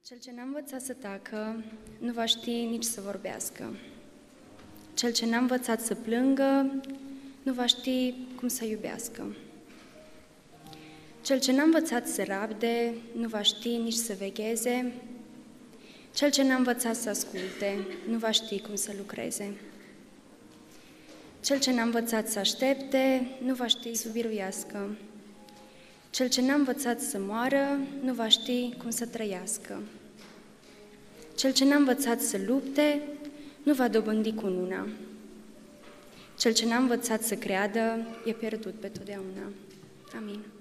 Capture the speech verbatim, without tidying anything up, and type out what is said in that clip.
Cel ce n-a învățat să tacă, nu va ști nici să vorbească. Cel ce n-a învățat să plângă, nu va ști cum să iubească. Cel ce n-a învățat să rabde, nu va ști nici să vegheze. Cel ce n-a învățat să asculte, nu va ști cum să lucreze. Cel ce n-a învățat să aștepte, nu va ști să biruiască. Cel ce n-a învățat să moară, nu va ști cum să trăiască. Cel ce n-a învățat să lupte, nu va dobândi cununa. Cel ce n-a învățat să creadă, e pierdut pe totdeauna. Amin.